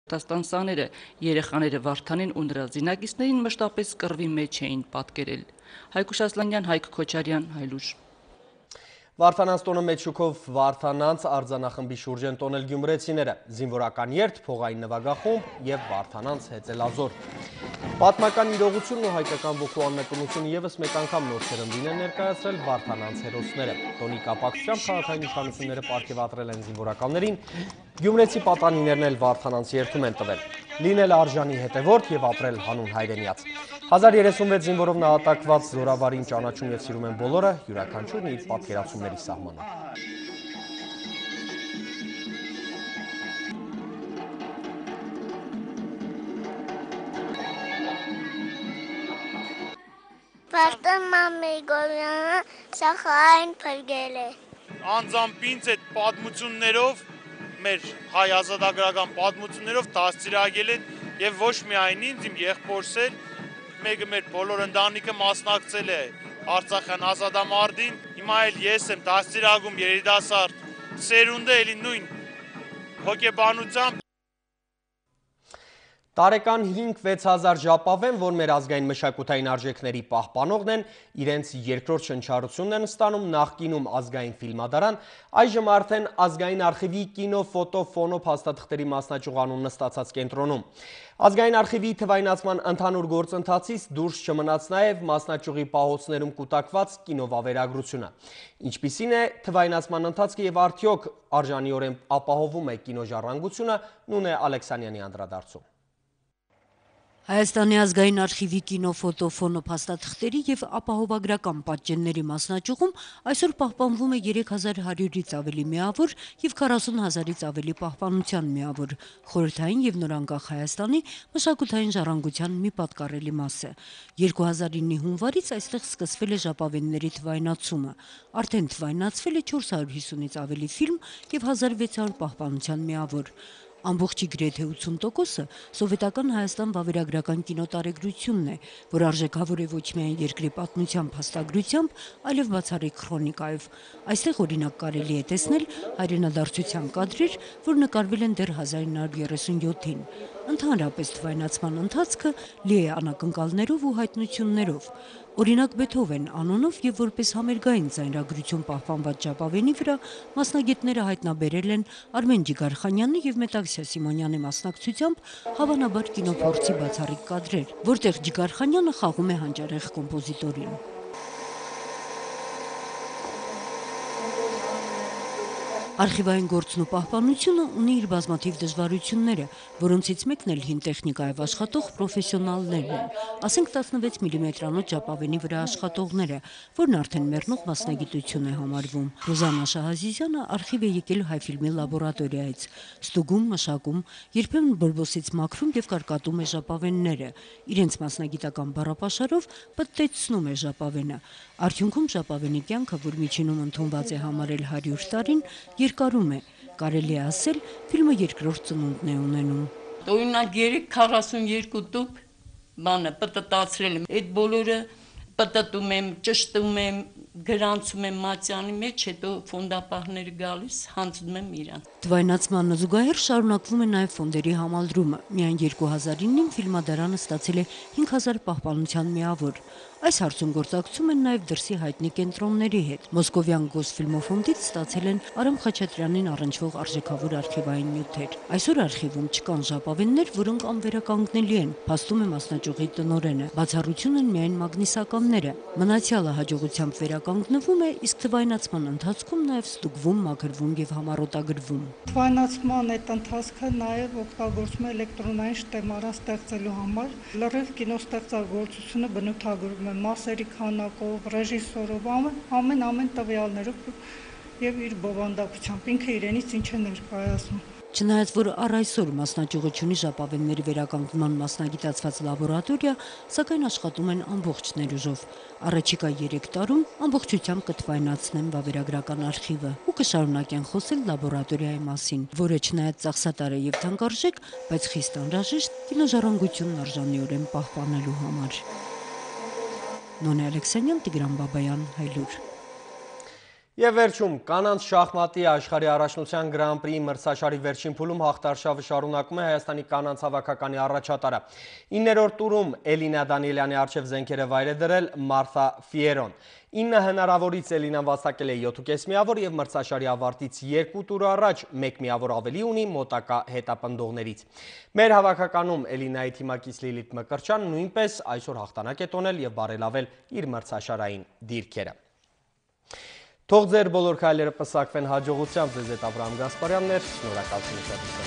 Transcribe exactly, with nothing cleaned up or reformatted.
Տաստանսաները երեխաները Վարդանին ու նրա զինակիցներին մշտապես կռվի մեջ էին պատկերել։ Հայկուշ Ասլանյան, Հայկ Քոչարյան, Haylur։ Վարդանանց տոնը մեծ շուկով Վարդանանց արձանախմբի շուրջ են տոնել գյումրեցիները, զինվորական երթ, փողային նվագախումբ և Վարդանանց հեծելազոր։ Պատմական իրողությունն ու հայկական ոգու անմեկնությունը ևս մեկ անգամ նոր սերնդին են ներկայացրել Վարդանանց հերոսները։ Տոնի կապակցությամբ քաղաքային նշանությունները պարգևատրել են զինվորականներին, գյումրեցի պատանիներն էլ Վարդանանց երթում են տվել։ Լինել արժանի հետևորդ և ապրել հանուն հայրենիած։ հազար երեսունվեց զինվորով նահատակված զորավարին ճանաչում և սիրում են բոլորը, յուրաքանչյուրն իր պատկերացումների սահմանում։ Վարդան մամեգորյանը սախային փրկել է։ Անձամբ ինձ այդ պատմություններով, մեր հայ ազատագրական պատմություններով դաստիարակել են և ոչ միայն ինձ, իմ եղբորս էլ, մեկը մեր բոլոր ընտանիքը մասնակցել է Արցախյան ազատամարտին, հիմա էլ ես եմ դաստիարակում երիտասարդ սերունդը էլի նույն հոգեբանությամբ։ Տարեկան հինգ-վեց հազար ժապավեն, որ մեր ազգային մշակութային արժեքների պահպանողն են, իրենց երկրորդ շնչառությունն են ստանում նախկինում ազգային ֆիլմադարան, այժմ արդեն ազգային արխիվի կինո, ֆոտո, ֆոնո փաստաթղթերի մասնաճյուղանում նստացած կենտրոնում։ Ազգային արխիվի թվայնացման ընդհանուր գործընթացից դուրս չմնաց նաև մասնաճյուղի պահոցներում կուտակված կինովավերագրությունը։ Ինչպիսին է թվայնացման ընթացքը և արդյոք արժանիորեն ապահովում է կինոժառանգությունը, Նունե Ալեքսանյանի անդրադարձում։ Հայաստանի ազգային արխիվի կինո, ֆոտո, ֆոնո փաստաթղթերի և ապահովագրական պատճենների մասնաճյուղում այսօր պահպանվում է երեք հազար հարյուրից ավելի միավոր և քառասուն հազարից ավելի պահպանության միավոր, խորհրդային և նորանկախ Հայաստանի մշակութային ժառանգության մի պատկառելի մաս է։ երկու հազար իննի հունվարից այստեղ սկսվել է ժապավենների թվայնացումը։ Արդեն թվայնացվել է չորս հարյուր հիսունից ավելի ֆիլմ և հազար վեց հարյուր պահպանության միավոր։ Ամբողջի գրեթե ութսուն տոկոսը սովետական Հայաստան վավերագրական կինոտարեգրությունն է, որ արժեքավոր է ոչ միայն երկրի պատմության փաստագրությամբ, այլև բացառիկ քրոնիկայով։ Այստեղ օրինակ կարելի է տեսնել հայրենադարձության կադրեր, որ նկարվել են դեռ հազար ինը հարյուր երեսունյոթին։ Ընդհանրապես թվայնացման ընթացքը լի է անակնկալներով ու հայտնություններով։ Օրինակ Բեթհովեն անունով և որպես համերգային ձայնագրություն պահպանված ժապավենի վրա մասնագետները հայտնաբերել են Արմեն Ջիգարխանյանի և Մետաքսյա Սիմոնյանի մասնակցությամբ հավանաբար կինոփորձի բացառիկ կադրեր, որտեղ Ջիգարխանյանը խաղում է հանճարեղ կոմպոզիտորին։ Արխիվային գործն ու պահպանությունը ունի իր բազմաթիվ դժվարությունները, որոնցից մեկն էլ հին տեխնիկայով աշխատող պրոֆեսիոնալներն են, ասենք տասնվեց միլիմետրանոց ժապավենի վրա աշխատողները, որն արդեն մեռնող մասնագիտություն է համարվում։ Ռուզաննա Շահազիզյանը արխիվ է եկել Հայֆիլմի լաբորատորիայից, ստուգում, մշակում, երբեմն բորբոսից մաքրում և կարկատում է ժապավենները, իրենց մասնագիտական բառապաշարով պտտեցնում է ժապավենը։ Արդյունքում ժապավենի կյանքը, որ միջինում ընդունված է համարել հարյուր տարին, երկարում է, կարելի է ասել, ֆիլմը երկրորդ ծնունդն է ունենում։ Օրինակ երեք քառասունյոթ տուփ բանը պտտացրել եմ, այդ բոլորը պտտում եմ, ճշտում եմ, գրանցում եմ մատյանի մեջ, հետո ֆոնդապահները գալիս, հանձնում եմ իրան։ Թվայնացման զուգահեռ շարունակվում է նաև ֆոնդերի համալրումը։ Միայն երկու հազար իննին ֆիլմադարանը ստացել է հինգ հազար պահպանության միավոր։ Այս հարցում գործակցում են նաև դրսի հայտնի կենտրոնների հետ։ Մոսկովյան Գոսֆիլմոֆոնդից ստացել են Արամ Խաչատրյանին առնչվող արժեքավոր արխիվային նյութեր։ Այսօր արխիվում չկան ժապավեններ, որոնք անվերականգնելի են, փաստում է մասնաճյուղի տնօրենը։ Բացառություն են միայն մագնիսականները։ Մնացյալը հաջողությամբ վերականգնվում է, իսկ թվայնացման ընթացքում նաև ստուգվում, մաքրվում եւ համառոտագրվում։ Թվայնացման այդ ընթացքը նաև օգտագործում է էլեկտրոնային շտեմարան ստեղծելու համար։ Լրիվ կինոստեղծագործությունը բնութագրում է մասերի քանակով, ռեժիսորով, ամեն ամեն տվյալներով եւ իր բովանդակությամբ ինքը իրենից ինչ է ներկայացնում։ Չնայած որ առ այսօր մասնաճյուղը ունի ժապավենների վերականգնման մասնագիտացված լաբորատորիա, սակայն աշխատում են ամբողջ ներուժով։ Առաջիկա երեք տարում ամբողջությամբ կթվայնացնեն վավերագրական արխիվը ու կշարունակեն խոսել լաբորատորիայի մասին, որը չնայած ծախսատար է եւ թանկարժեք, բայց խիստ անհրաժեշտ կինոժառանգությունն արժանիորեն պահպանելու համար։ Նոնե Ալեքսանյան, Տիգրան Բաբայան, Haylur։ Եվ վերջում, կանանց շախմատի աշխարհի առաջնության Grand-Prix մրցաշարի վերջին փուլում հաղթարշավը շարունակում է Հայաստանի կանանց հավաքականի առաջատարը։ իններորդ տուրում Էլինա Դանիելյանի առջև զենքերը վայր է դրել Մարթա Ֆիերոն։ ինը հնարավորից Էլինան վաստակել է յոթ կես միավոր և մրցաշարի ավարտից երկու տուր առաջ մեկ միավոր ավելի ունի մոտակա հետապնդողներից։ Մեր հավաքականում Էլինայի թիմակից Լիլիթ Մկրտչյանը նույնպես այսօր հաղթանակ է տոնել և բարելավել իր մրցաշարային դիրքերը։ Թող ձեր բոլոր քայլերը պսակվեն հաջողությամբ, ձեզ հետ Աբրահամ Գասպարյանն էր, շնորհակալություն։